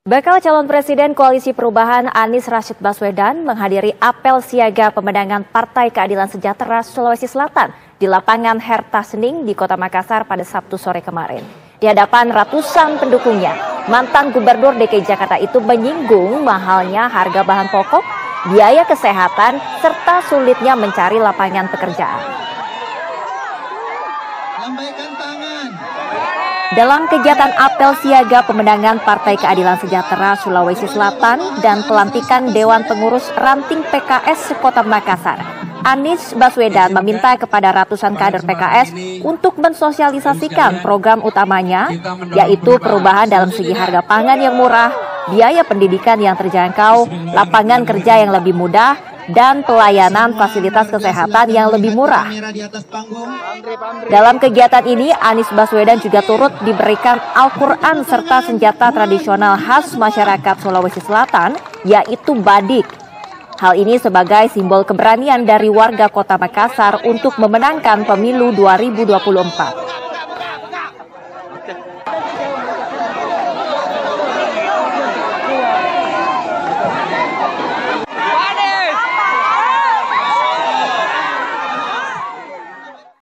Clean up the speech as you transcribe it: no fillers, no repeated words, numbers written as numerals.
Bakal calon Presiden Koalisi Perubahan Anies Rashid Baswedan menghadiri apel siaga pemenangan Partai Keadilan Sejahtera Sulawesi Selatan di lapangan Herta Sening di Kota Makassar pada Sabtu sore kemarin. Di hadapan ratusan pendukungnya, mantan Gubernur DKI Jakarta itu menyinggung mahalnya harga bahan pokok, biaya kesehatan, serta sulitnya mencari lapangan pekerjaan. Dalam kegiatan apel siaga pemenangan Partai Keadilan Sejahtera Sulawesi Selatan dan pelantikan Dewan Pengurus Ranting PKS Kota Makassar, Anies Baswedan meminta kepada ratusan kader PKS untuk mensosialisasikan program utamanya, yaitu perubahan dalam segi harga pangan yang murah, biaya pendidikan yang terjangkau, lapangan kerja yang lebih mudah, dan pelayanan fasilitas kesehatan yang lebih murah. Dalam kegiatan ini, Anies Baswedan juga turut diberikan Al-Quran serta senjata tradisional khas masyarakat Sulawesi Selatan, yaitu badik. Hal ini sebagai simbol keberanian dari warga Kota Makassar untuk memenangkan pemilu 2024.